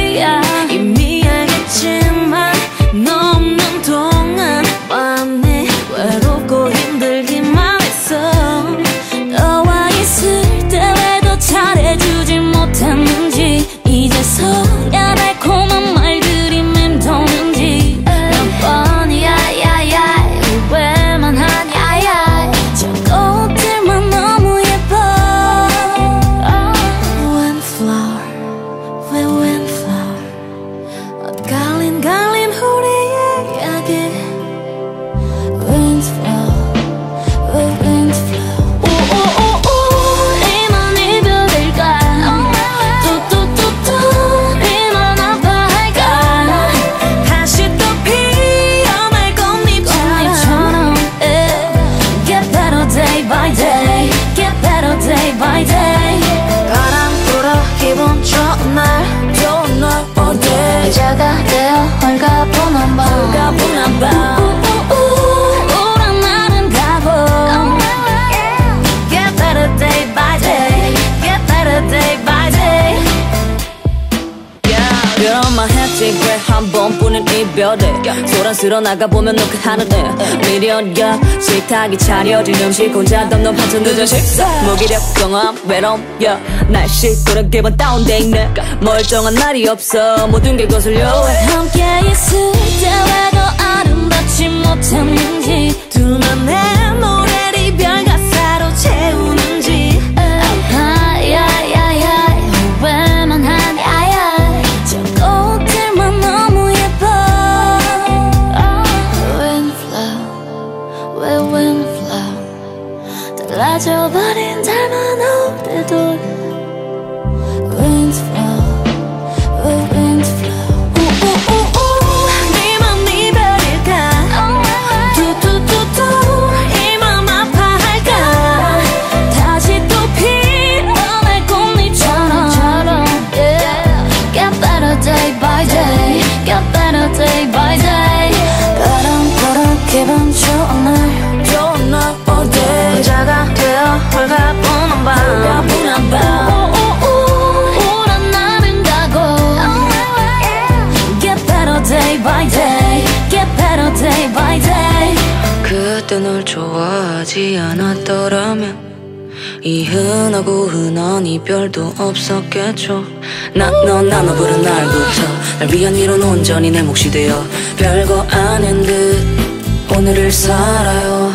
yeah. 이미 알겠지만 너 없는 동안 마음이 외롭고 힘들기만 했어. 너와 있을 때 왜 더 잘해주지 못했는지 이제서야 달콤한 말들이 맴도는지 몇 번이야 야야 후회만 하냐 야. 저 꽃들만 너무 예뻐. Windflower, we windflower. 갈린 우리의 이야기. Windflower, we windflower. 우리만 이별일까? 또 우리만 아파할까? 다시 또 피어날 꽃잎처럼 Get better day by day, get better day by day. 바람 불어 기분 좋은 날 어때? 의자가 되어 헐가분한 밤 우울한 날은 가고 Get better day by day, get better day by day. 그런 말 했지 왜 한 번뿐인 이별에 소란스러 나가보면 너 그 하늘에 미련과 식탁이 차려진 음식 혼자 덮는 반찬 늦은 식사 무기력 경험 외로움 날씨 또래 기분 다운돼 있네 멀쩡한 날이 없어 모든 게 거슬려 왜 함께 있을 때 왜 더 아름답지 못했는지 두 맘의 노래를 이별 가사로 채우는지 후회만 하냐 저 꽃들만 너무 예뻐. Windflower, we windflower. 달라져버린 닮은 우리도 Windflower, we windflower. 네맘 이별일까? 이 맘 아파할까? 다시 또 피어날 꽃잎처럼 Get better day by day, get better day by day. 바람 불어 기분 좋은 날 어때? 의자가 되어 헐가분한 밤 우울한 날은 가고 Get better day by day, get better day by day. 그때 널 좋아하지 않았더라면 이 흔하고 흔한 이별도 없었겠죠. 나너 부른 날부터 날 위한 위로는 온전히 내 몫이 되어 별거 아닌 듯 오늘을 살아요.